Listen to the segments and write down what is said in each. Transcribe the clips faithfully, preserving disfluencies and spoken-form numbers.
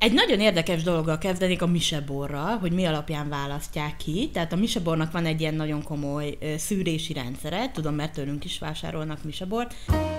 Egy nagyon érdekes dologgal kezdenék a miseborral, hogy mi alapján választják ki. Tehát a misebornak van egy ilyen nagyon komoly szűrési rendszere, tudom, mert tőlünk is vásárolnak misebort.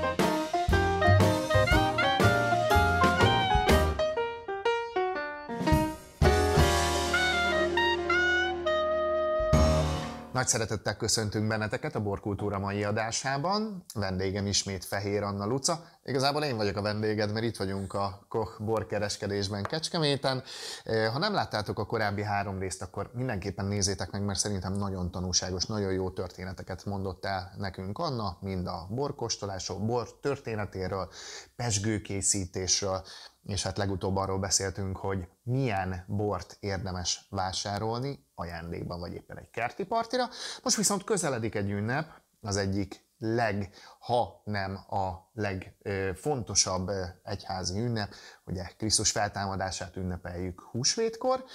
Nagy szeretettel köszöntünk benneteket a Borkultúra mai adásában. Vendégem ismét Fehér Anna Luca. Igazából én vagyok a vendéged, mert itt vagyunk a Koch borkereskedésben Kecskeméten. Ha nem láttátok a korábbi három részt, akkor mindenképpen nézzétek meg, mert szerintem nagyon tanulságos, nagyon jó történeteket mondott el nekünk Anna, mind a borkóstolásról, bor történetéről, pezsgőkészítésről, és hát legutóbb arról beszéltünk, hogy milyen bort érdemes vásárolni ajándékban, vagy éppen egy kerti partira. Most viszont közeledik egy ünnep, az egyik leg, ha nem a legfontosabb egyházi ünnep, ugye Krisztus feltámadását ünnepeljük húsvétkor,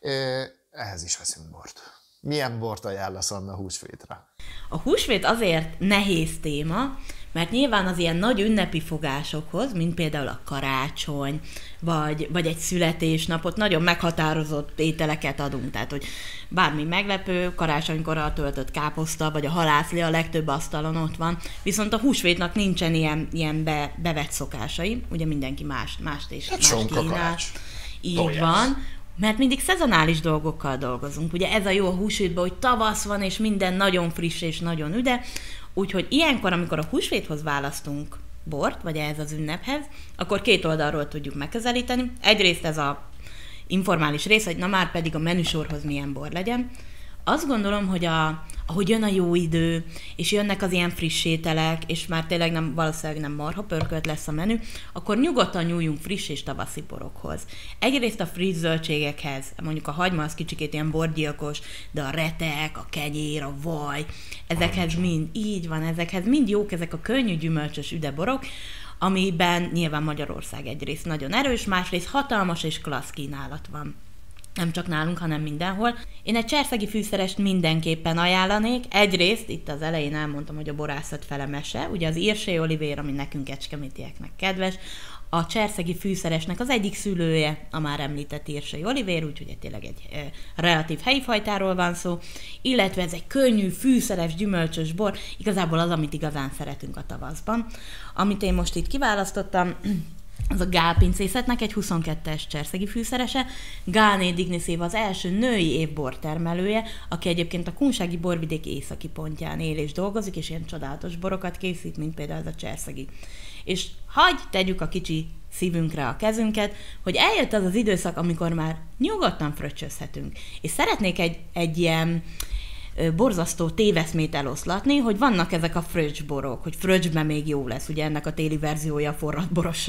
ehhez is veszünk bort. Milyen bort ajánlasz Anna húsvétra? A húsvét azért nehéz téma, mert nyilván az ilyen nagy ünnepi fogásokhoz, mint például a karácsony, vagy, vagy egy születésnapot, nagyon meghatározott ételeket adunk. Tehát, hogy bármi meglepő, karácsonykor a töltött káposzta, vagy a halászlé a legtöbb asztalon ott van. Viszont a húsvétnak nincsen ilyen, ilyen be, bevett szokásai, ugye mindenki más, mást és hát más kínál. Így Tojás. van. Mert mindig szezonális dolgokkal dolgozunk. Ugye ez a jó a húsvétben, hogy tavasz van, és minden nagyon friss és nagyon üde. Úgyhogy ilyenkor, amikor a húsvéthoz választunk bort, vagy ehhez az ünnephez, akkor két oldalról tudjuk megközelíteni. Egyrészt ez a informális rész, hogy na már pedig a menüsorhoz milyen bor legyen. Azt gondolom, hogy a, ahogy jön a jó idő, és jönnek az ilyen friss ételek, és már tényleg nem, valószínűleg nem marha pörkölt lesz a menü, akkor nyugodtan nyúljunk friss és tavaszi borokhoz. Egyrészt a friss zöldségekhez, mondjuk a hagyma az kicsikét ilyen borgyilkos, de a retek, a kenyér, a vaj, ezekhez mind, így van, ezekhez mind jók ezek a könnyű gyümölcsös üdeborok, amiben nyilván Magyarország egyrészt nagyon erős, másrészt hatalmas és klassz kínálat van. Nem csak nálunk, hanem mindenhol. Én egy cserszegi fűszerest mindenképpen ajánlanék. Egyrészt, itt az elején elmondtam, hogy a borászat fele mese, ugye az Irsay Olivér, ami nekünk kecskemétieknek kedves, a cserszegi fűszeresnek az egyik szülője a már említett Irsay Olivér, úgyhogy tényleg egy e, relatív helyi fajtáról van szó, illetve ez egy könnyű, fűszeres, gyümölcsös bor, igazából az, amit igazán szeretünk a tavaszban. Amit én most itt kiválasztottam, az a Gál pincészetnek egy huszonkettes cserszegi fűszerese. Gálné Digniszéva az első női év bortermelője, aki egyébként a kunsági borvidék északi pontján él és dolgozik, és ilyen csodálatos borokat készít, mint például ez a cserszegi. És hagy tegyük a kicsi szívünkre a kezünket, hogy eljött az az időszak, amikor már nyugodtan fröccsözhetünk. És szeretnék egy, egy ilyen borzasztó téveszmét eloszlatni, hogy vannak ezek a fröccsborok, hogy fröccsben még jó lesz, ugye ennek a téli verziója a forradboros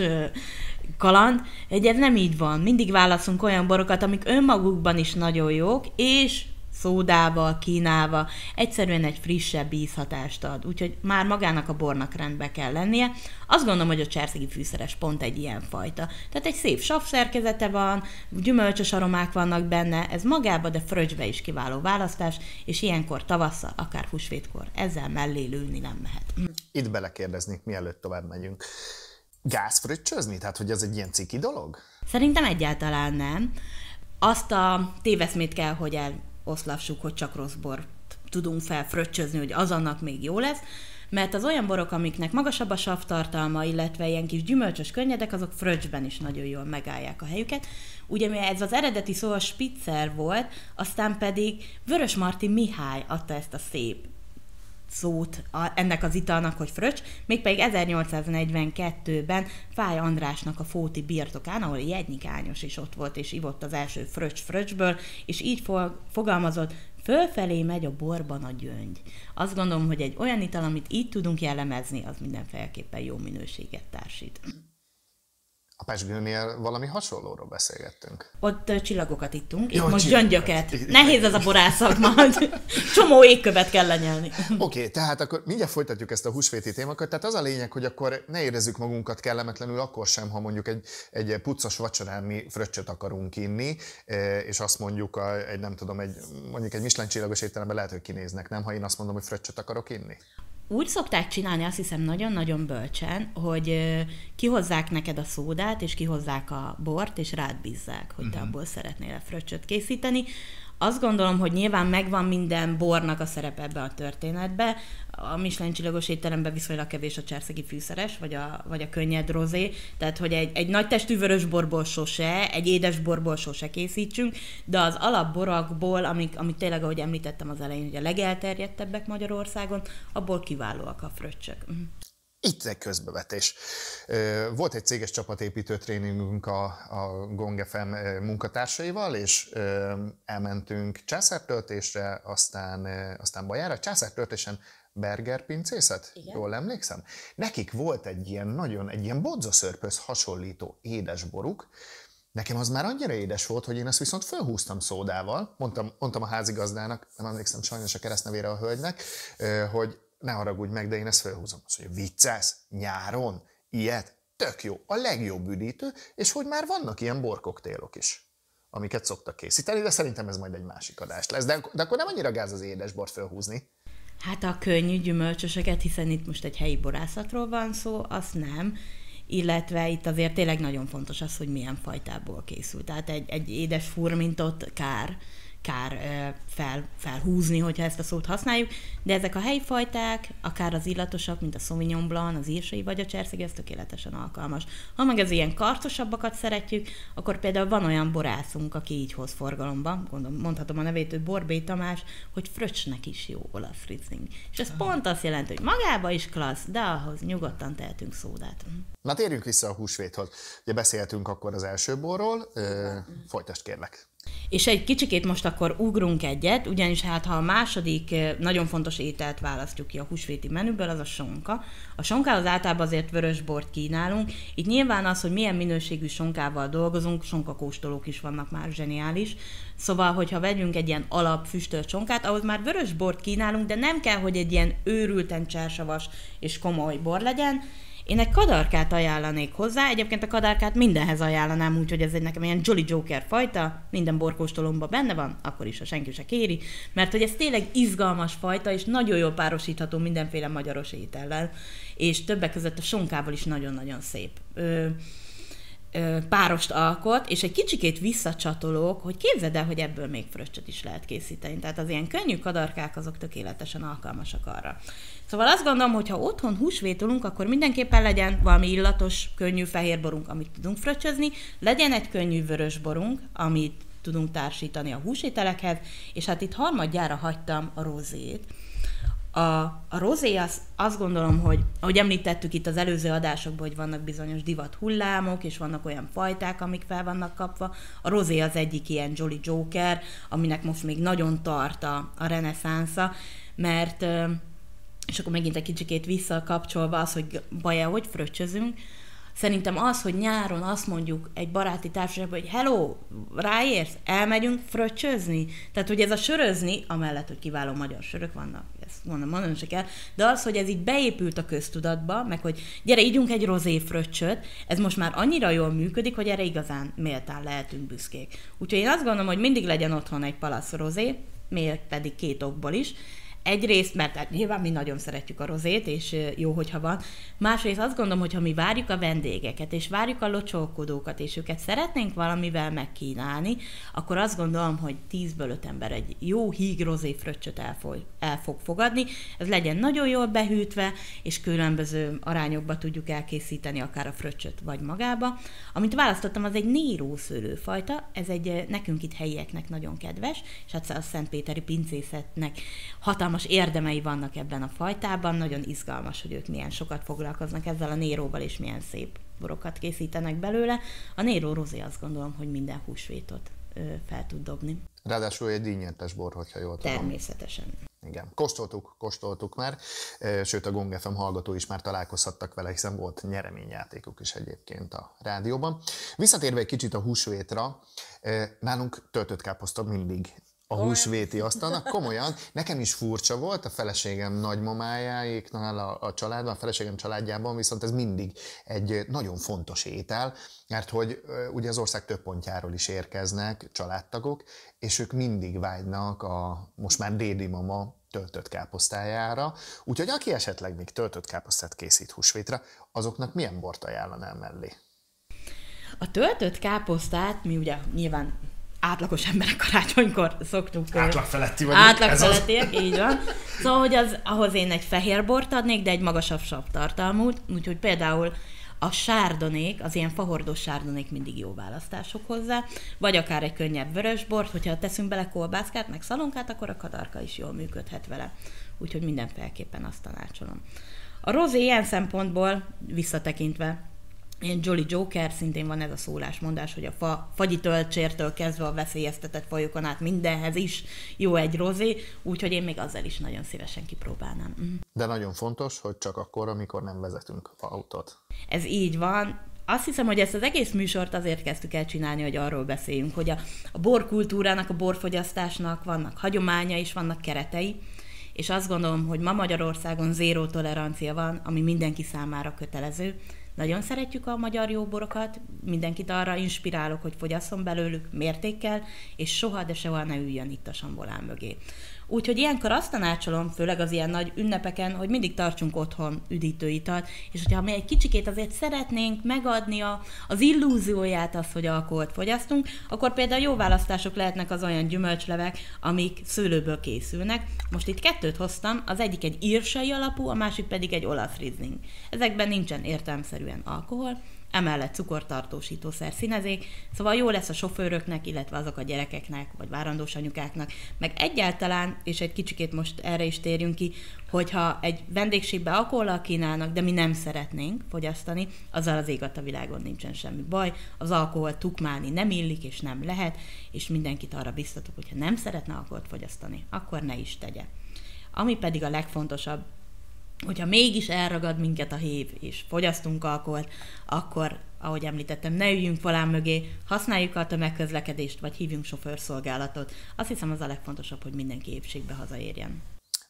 kaland, egy ez nem így van. Mindig válaszunk olyan borokat, amik önmagukban is nagyon jók, és szódával, kínálva egyszerűen egy frissebb ízhatást ad. Úgyhogy már magának a bornak rendbe kell lennie. Azt gondolom, hogy a cserszegi fűszeres pont egy ilyen fajta. Tehát egy szép sav szerkezete van, gyümölcsös aromák vannak benne, ez magába, de fröccsbe is kiváló választás, és ilyenkor tavasszal, akár húsvétkor ezzel mellé lőni nem mehet. Itt belekérdeznék, mielőtt tovább megyünk. Gázfröccsözni? Tehát, hogy ez egy ilyen ciki dolog? Szerintem egyáltalán nem. Azt a téveszmét kell, hogy el oszlassuk, hogy csak rossz bort tudunk felfröccsözni, hogy az annak még jó lesz, mert az olyan borok, amiknek magasabb a savtartalma, illetve ilyen kis gyümölcsös könnyedek, azok fröccsben is nagyon jól megállják a helyüket. Ugye ez az eredeti szó a Spitzer volt, aztán pedig Vörösmarty Mihály adta ezt a szép szót a, ennek az italnak, hogy fröccs, mégpedig ezernyolcszáznegyvenkettőben Fáy Andrásnak a Fóti birtokán, ahol Jednyik Ányos is ott volt, és ivott az első fröccs fröccsből, és így fog, fogalmazott, fölfelé megy a borban a gyöngy. Azt gondolom, hogy egy olyan ital, amit így tudunk jellemezni, az mindenféleképpen jó minőséget társít. A pezsgőnél valami hasonlóról beszélgettünk. Ott uh, csillagokat ittunk, Jó, itt most csillagokat. Gyöngyöket. Nehéz ez a borászakma, csomó égkövet kell lenyelni. Oké, okay, tehát akkor mindjárt folytatjuk ezt a húsvéti témakat. Tehát az a lényeg, hogy akkor ne érezzük magunkat kellemetlenül akkor sem, ha mondjuk egy, egy puccos vacsorán mi fröccsöt akarunk inni, és azt mondjuk, egy nem tudom, egy, mondjuk egy Michelin csillagos étteremben lehet, hogy kinéznek, nem? Ha én azt mondom, hogy fröccsöt akarok inni? Úgy szokták csinálni, azt hiszem nagyon-nagyon bölcsen, hogy kihozzák neked a szódát, és kihozzák a bort, és rád bízzák, hogy te uh-huh. abból szeretnél fröccsöt készíteni. Azt gondolom, hogy nyilván megvan minden bornak a szerepe ebbe a történetbe. A Michelin csillagos étteremben viszonylag kevés a cserszegi fűszeres, vagy a, vagy a könnyed rozé. Tehát, hogy egy, egy nagy testű vörös borból sose, egy édes borból sose készítsünk, de az alapborakból, amik, amik tényleg, ahogy említettem az elején, hogy a legelterjedtebbek Magyarországon, abból kiválóak a fröccsök. Itt egy közbevetés. Volt egy céges csapatépítő tréningünk a, a Gong ef em munkatársaival, és elmentünk császártöltésre, aztán, aztán Bajára. Császártöltésen burgerpincészet, jól emlékszem? Nekik volt egy ilyen nagyon, egy ilyen bodzaszörpöz hasonlító édesboruk. Nekem az már annyira édes volt, hogy én ezt viszont fölhúztam szódával. Mondtam, mondtam a házigazdának, nem emlékszem sajnos a keresztnevére a hölgynek, hogy ne haragudj meg, de én ezt felhúzom. Azt mondja, viccelsz? Nyáron? Ilyet? Tök jó. A legjobb üdítő, és hogy már vannak ilyen borkoktélok is, amiket szoktak készíteni, de szerintem ez majd egy másik adás lesz. De, de akkor nem annyira gáz az édesbort felhúzni. Hát a könnyű gyümölcsöseket, hiszen itt most egy helyi borászatról van szó, azt nem. Illetve itt azért tényleg nagyon fontos az, hogy milyen fajtából készül. Tehát egy, egy édes furmintot kár, kár fel, felhúzni, hogyha ezt a szót használjuk, de ezek a helyi fajták, akár az illatosak, mint a Sauvignon Blanc, az írsai vagy a cserszegi, ez tökéletesen alkalmas. Ha meg az ilyen karcosabbakat szeretjük, akkor például van olyan borászunk, aki így hoz forgalomba, gondolom, mondhatom a nevét, hogy Borbély Tamás, hogy fröccsnek is jó olasz riesling. És ez pont azt jelenti, hogy magába is klassz, de ahhoz nyugodtan tehetünk szódát. Na térjünk vissza a húsvéthoz. Ugye beszéltünk akkor az első borról, ö, folytasd kérlek. És egy kicsikét most akkor ugrunk egyet, ugyanis hát ha a második nagyon fontos ételt választjuk ki a húsvéti menüből, az a sonka. A sonkához általában azért vörösbort kínálunk. Itt nyilván az, hogy milyen minőségű sonkával dolgozunk, sonkakóstolók is vannak már, zseniális. Szóval, hogyha vegyünk egy ilyen alap füstölt sonkát, ahhoz már vörösbort kínálunk, de nem kell, hogy egy ilyen őrülten csersavas és komoly bor legyen. Én egy kadarkát ajánlanék hozzá, egyébként a kadarkát mindenhez ajánlanám, úgyhogy ez egy nekem ilyen Jolly Joker fajta, minden borkóstolomban benne van, akkor is, ha senki se kéri, mert hogy ez tényleg izgalmas fajta, és nagyon jól párosítható mindenféle magyaros étellel, és többek között a sonkával is nagyon-nagyon szép ö, ö, párost alkot, és egy kicsikét visszacsatolok, hogy képzeld el, hogy ebből még fröccsöt is lehet készíteni, tehát az ilyen könnyű kadarkák azok tökéletesen alkalmasak arra. Szóval azt gondolom, hogy ha otthon húsvétolunk, akkor mindenképpen legyen valami illatos, könnyű fehérborunk, amit tudunk fröccsözni, legyen egy könnyű vörösborunk, amit tudunk társítani a húsételekhez, és hát itt harmadjára hagytam a rozét. A, a rozé az, azt gondolom, hogy ahogy említettük itt az előző adásokban, hogy vannak bizonyos divat hullámok, és vannak olyan fajták, amik fel vannak kapva. A rozé az egyik ilyen Jolly Joker, aminek most még nagyon tart a, a reneszánsza, mert... és akkor megint egy kicsikét visszakapcsolva az, hogy baja, hogy fröccsözünk. Szerintem az, hogy nyáron azt mondjuk egy baráti társaságban, hogy hello, ráérsz, elmegyünk fröccsözni. Tehát, hogy ez a sörözni, amellett, hogy kiváló magyar sörök vannak, ezt mondom, mondani se kell, de az, hogy ez így beépült a köztudatba, meg hogy gyere, ígyunk egy rozé fröccsöt, ez most már annyira jól működik, hogy erre igazán méltán lehetünk büszkék. Úgyhogy én azt gondolom, hogy mindig legyen otthon egy palasz rozé, miért pedig két okból is. Egyrészt, mert hát nyilván mi nagyon szeretjük a rozét, és jó, hogyha van. Másrészt azt gondolom, hogy ha mi várjuk a vendégeket, és várjuk a locsolkodókat, és őket szeretnénk valamivel megkínálni, akkor azt gondolom, hogy tízből öt ember egy jó híg rozé fröccsöt el, el fog fogadni. Ez legyen nagyon jól behűtve, és különböző arányokba tudjuk elkészíteni, akár a fröccsöt, vagy magába. Amit választottam, az egy Nero szőlőfajta, ez egy nekünk itt helyieknek nagyon kedves, és hát a szentpéteri pincészetnek hatalmas érdemei vannak ebben a fajtában, nagyon izgalmas, hogy ők milyen sokat foglalkoznak ezzel a Neróval, és milyen szép borokat készítenek belőle. A Nero rozé azt gondolom, hogy minden húsvétot ö, fel tud dobni. Ráadásul egy díjnyertes bor, hogyha jól tudom. Természetesen. Igen, kóstoltuk, kóstoltuk már, sőt a Gong ef em hallgató is már találkozhattak vele, hiszen volt nyereményjátékuk is egyébként a rádióban. Visszatérve egy kicsit a húsvétra, nálunk töltött káposzta mindig a húsvéti asztalnak, komolyan. Nekem is furcsa volt, a feleségem nagymamájáéknál a, a családban, a feleségem családjában, viszont ez mindig egy nagyon fontos étel, mert hogy ugye az ország több pontjáról is érkeznek családtagok, és ők mindig vágynak a most már dédi mama töltött káposztájára. Úgyhogy aki esetleg még töltött káposztát készít húsvétra, azoknak milyen bort ajánlanál mellé? A töltött káposztát mi ugye nyilván átlagos emberek karácsonykor szoktuk. Átlag feletti vagyunk. Átlag felettiek, így van. Szóval, hogy az, ahhoz én egy fehér bort adnék, de egy magasabb savtartalmút, úgyhogy például a sárdonék, az ilyen fahordós sárdonék mindig jó választások hozzá, vagy akár egy könnyebb vörösbort, hogyha teszünk bele kolbászkát, meg szalonkát, akkor a kadarka is jól működhet vele. Úgyhogy mindenféleképpen azt tanácsolom. A rozé ilyen szempontból visszatekintve, ilyen Jolly Joker, szintén van ez a szólásmondás, hogy a fa, fagyi töltsértől kezdve a veszélyeztetett fajokon át mindenhez is jó egy rozé, úgyhogy én még azzal is nagyon szívesen kipróbálnám. Mm. De nagyon fontos, hogy csak akkor, amikor nem vezetünk autót. Ez így van. Azt hiszem, hogy ezt az egész műsort azért kezdtük el csinálni, hogy arról beszéljünk, hogy a, a borkultúrának, a borfogyasztásnak vannak hagyománya és vannak keretei, és azt gondolom, hogy ma Magyarországon zéró tolerancia van, ami mindenki számára kötelező. Nagyon szeretjük a magyar jóborokat, mindenkit arra inspirálok, hogy fogyasszon belőlük mértékkel, és soha, de soha ne üljön itt a sambolán mögé. Úgyhogy ilyenkor azt tanácsolom, főleg az ilyen nagy ünnepeken, hogy mindig tartsunk otthon üdítőitalt, és hogyha mi egy kicsikét azért szeretnénk megadni a, az illúzióját az, hogy alkoholt fogyasztunk, akkor például jó választások lehetnek az olyan gyümölcslevek, amik szőlőből készülnek. Most itt kettőt hoztam, az egyik egy írsai alapú, a másik pedig egy olasz rizling. Ezekben nincsen értelemszerűen alkohol, emellett cukortartósítószer, színezék, szóval jó lesz a sofőröknek, illetve azok a gyerekeknek, vagy várandós anyukáknak, meg egyáltalán, és egy kicsikét most erre is térjünk ki, hogyha egy vendégségbe alkohollal kínálnak, de mi nem szeretnénk fogyasztani, azzal az ég a világon nincsen semmi baj, az alkoholt tukmálni nem illik, és nem lehet, és mindenkit arra biztatok, hogyha nem szeretne alkoholt fogyasztani, akkor ne is tegye. Ami pedig a legfontosabb, hogyha mégis elragad minket a hév, és fogyasztunk alkoholt, akkor, ahogy említettem, ne üljünk falán mögé, használjuk a tömegközlekedést, vagy hívjunk sofőrszolgálatot. Azt hiszem, az a legfontosabb, hogy mindenki épségbe hazaérjen.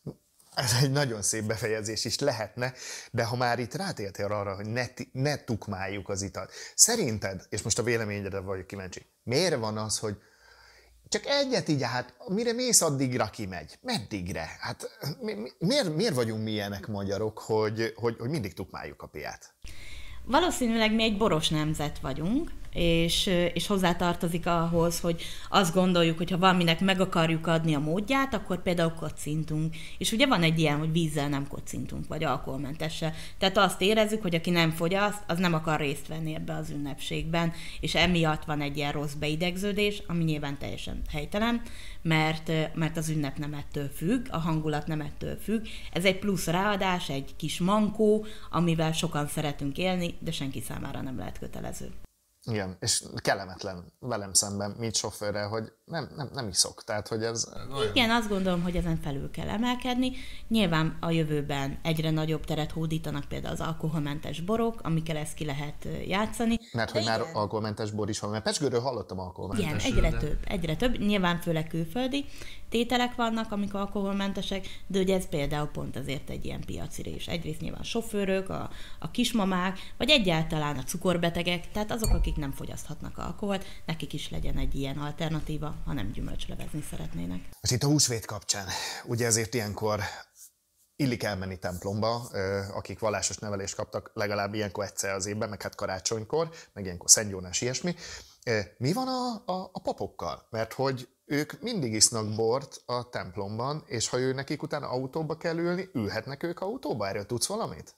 Ez egy nagyon szép befejezés is lehetne, de ha már itt rátértél arra, hogy ne, ne tukmáljuk az italt. Szerinted, és most a véleményedre vagyok kíváncsi, miért van az, hogy csak egyet így, hát mire mész, addigra kimegy. Meddigre? Hát mi, mi, miért, miért vagyunk mi ilyenek magyarok, hogy, hogy, hogy mindig tukmáljuk a piát? Valószínűleg mi egy boros nemzet vagyunk, és, és hozzátartozik ahhoz, hogy azt gondoljuk, hogy ha valaminek meg akarjuk adni a módját, akkor például kocintunk. És ugye van egy ilyen, hogy vízzel nem kocintunk, vagy alkoholmentessel. Tehát azt érezzük, hogy aki nem fogyaszt, az nem akar részt venni ebbe az ünnepségben, és emiatt van egy ilyen rossz beidegződés, ami nyilván teljesen helytelen, mert, mert az ünnep nem ettől függ, a hangulat nem ettől függ. Ez egy plusz ráadás, egy kis mankó, amivel sokan szeretünk élni, de senki számára nem lehet kötelező. Igen, és kellemetlen velem szemben, mint sofőrrel, hogy nem, nem, nem iszok. Tehát, hogy ez... Igen, azt gondolom, hogy ezen felül kell emelkedni. Nyilván a jövőben egyre nagyobb teret hódítanak például az alkoholmentes borok, amikkel ezt ki lehet játszani. Mert hogy már alkoholmentes bor is van, mert Pezsgőről hallottam alkoholmentes. Igen, egyre de... több, egyre több. Nyilván főleg külföldi tételek vannak, amik alkoholmentesek, de ugye ez például pont azért egy ilyen piaci rés. Egyrészt nyilván a sofőrök, a, a kismamák, vagy egyáltalán a cukorbetegek, tehát azok, akik nem fogyaszthatnak alkoholt, nekik is legyen egy ilyen alternatíva, ha nem gyümölcslevezni szeretnének. Most itt a húsvét kapcsán, ugye ezért ilyenkor illik elmenni templomba, akik vallásos nevelést kaptak legalább ilyenkor egyszer az évben, meg hát karácsonykor, meg ilyenkor Szent Jónás, ilyesmi. Mi van a, a, a papokkal? Mert hogy ők mindig isznak bort a templomban, és ha ő nekik utána autóba kell ülni, ülhetnek ők autóba? Erről tudsz valamit?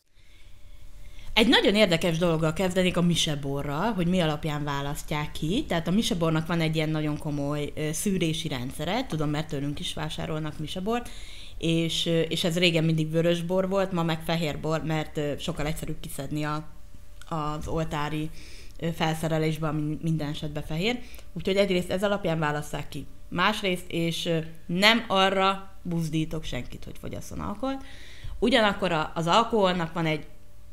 Egy nagyon érdekes dologgal kezdenik a miseborral, hogy mi alapján választják ki. Tehát a misebornak van egy ilyen nagyon komoly szűrési rendszere, tudom, mert tőlünk is vásárolnak misebort, és, és ez régen mindig vörös bor volt, ma meg fehér bor, mert sokkal egyszerűbb kiszedni a, az oltári felszerelésben, ami minden esetben fehér. Úgyhogy egyrészt ez alapján válasszák ki. Másrészt, és nem arra buzdítok senkit, hogy fogyasszon alkoholt. Ugyanakkor az alkoholnak van egy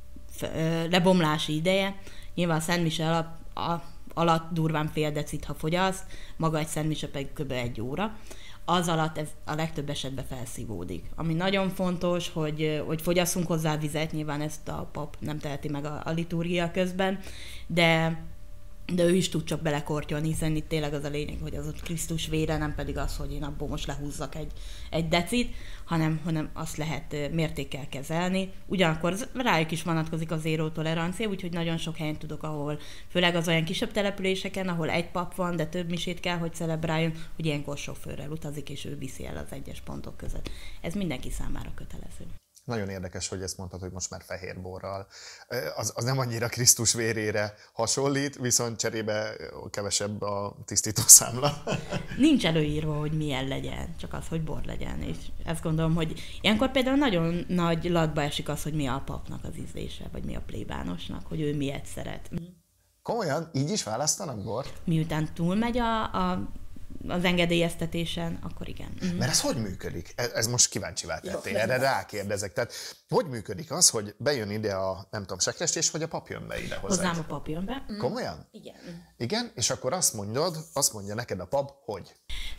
lebomlási ideje. Nyilván a szentmise alap, a, alatt durván fél decit, ha fogyaszt, maga egy szentmise pedig kb. Egy óra. Az alatt ez a legtöbb esetben felszívódik. Ami nagyon fontos, hogy, hogy fogyasszunk hozzá vizet, nyilván ezt a pap nem teheti meg a, a liturgia közben, de de ő is tud csak belekortyolni, hiszen itt tényleg az a lényeg, hogy az ott Krisztus vére, nem pedig az, hogy én abból most lehúzzak egy, egy decit, hanem, hanem azt lehet mértékkel kezelni. Ugyanakkor rájuk is vonatkozik a zéró tolerancia, úgyhogy nagyon sok helyen tudok, ahol főleg az olyan kisebb településeken, ahol egy pap van, de több misét kell, hogy celebráljon, hogy ilyenkor sofőrrel utazik, és ő viszi el az egyes pontok között. Ez mindenki számára kötelező. Nagyon érdekes, hogy ezt mondtad, hogy most már fehérborral. Az, az nem annyira Krisztus vérére hasonlít, viszont cserébe kevesebb a tisztítószámla. Nincs előírva, hogy milyen legyen, csak az, hogy bor legyen. És ezt gondolom, hogy ilyenkor például nagyon nagy latba esik az, hogy mi a papnak az ízlése, vagy mi a plébánosnak, hogy ő miért szeret. Komolyan? Így is választanak bort? Miután túlmegy a, a az engedélyeztetésen, akkor igen. Mm. Mert ez hogy működik? Ez, ez most kíváncsivá tettél, erre rákérdezek. Tehát hogy működik az, hogy bejön ide a, nem tudom, sekrestés, vagy a pap jön be ide hozzád? Hozzám a pap jön be. Mm. Komolyan? Igen. Igen, és akkor azt mondod, azt mondja neked a pap, hogy?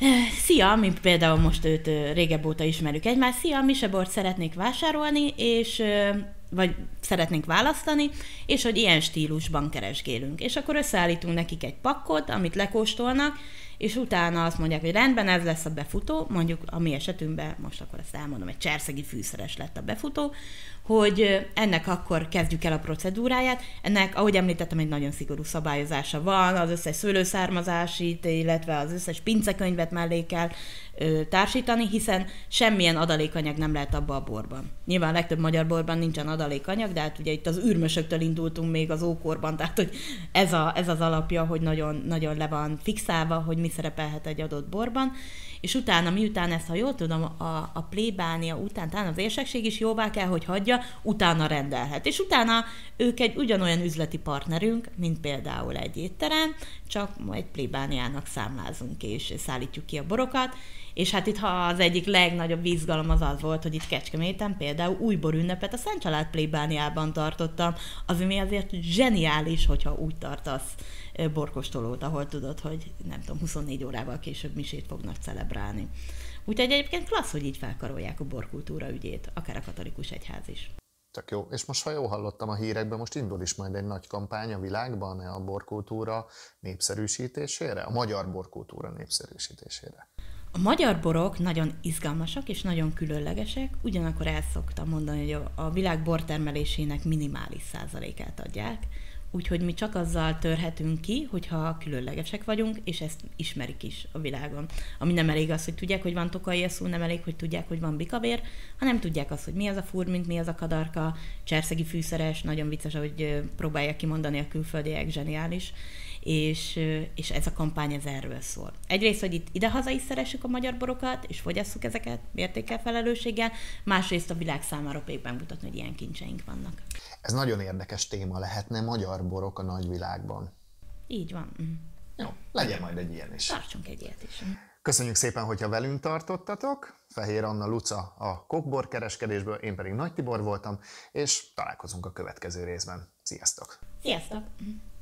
Szia, mi például most őt régebb óta ismerjük egymást. Szia, mi se bort szeretnék vásárolni, és vagy szeretnénk választani, és hogy ilyen stílusban keresgélünk. És akkor összeállítunk nekik egy pakkot, amit lekóstolnak, és utána azt mondják, hogy rendben, ez lesz a befutó, mondjuk a mi esetünkben, most akkor ezt elmondom, egy cserszegi fűszeres lett a befutó, hogy ennek akkor kezdjük el a procedúráját. Ennek, ahogy említettem, egy nagyon szigorú szabályozása van, az összes szőlőszármazásit, illetve az összes pincekönyvet mellé kell ö, társítani, hiszen semmilyen adalékanyag nem lehet abba a borban. Nyilván a legtöbb magyar borban nincsen adalékanyag, de hát ugye itt az űrmösöktől indultunk még az ókorban, tehát hogy ez, a, ez az alapja, hogy nagyon, nagyon le van fixálva, hogy mi szerepelhet egy adott borban, és utána, miután ezt, ha jól tudom, a, a plébánia után, talán az érsekség is jóvá kell, hogy hagyja, utána rendelhet. És utána ők egy ugyanolyan üzleti partnerünk, mint például egy étterem, csak egy plébániának számlázunk és szállítjuk ki a borokat, és hát itt ha az egyik legnagyobb izgalom az az volt, hogy itt Kecskeméten például újbor ünnepet a Szent Család plébániában tartottam, ami azért zseniális, hogyha úgy tartasz borkostolót, ahol tudod, hogy nem tudom, huszonnégy órával később misét fognak celebrálni. Úgyhogy egyébként klassz, hogy így felkarolják a borkultúra ügyét, akár a katolikus egyház is. Tök jó. És most, ha jól hallottam a hírekben, most indul is majd egy nagy kampány a világban a borkultúra népszerűsítésére, a magyar borkultúra népszerűsítésére. A magyar borok nagyon izgalmasak és nagyon különlegesek, ugyanakkor el szoktam mondani, hogy a világ bortermelésének minimális százalékát adják, úgyhogy mi csak azzal törhetünk ki, hogyha különlegesek vagyunk, és ezt ismerik is a világon. Ami nem elég az, hogy tudják, hogy van tokai eszú, nem elég, hogy tudják, hogy van bikavér, hanem tudják azt, hogy mi az a furmint, mi az a kadarka, cserszegi fűszeres, nagyon vicces, hogy próbálják kimondani a külföldiek, zseniális, és, és ez a kampány ez erről szól. Egyrészt, hogy itt idehaza is szeressük a magyar borokat, és fogyasszuk ezeket mértékkel, felelősséggel, másrészt a világ számára pékben mutatni, hogy ilyen kincseink vannak. Ez nagyon érdekes téma lehetne, magyar borok a nagyvilágban. Így van. Jó, legyen majd egy ilyen is. Tartsunk egy ilyet is. Köszönjük szépen, hogyha velünk tartottatok. Fehér Anna Luca a Koch kereskedésből, én pedig Nagy Tibor voltam, és találkozunk a következő részben. Sziasztok! Sziasztok!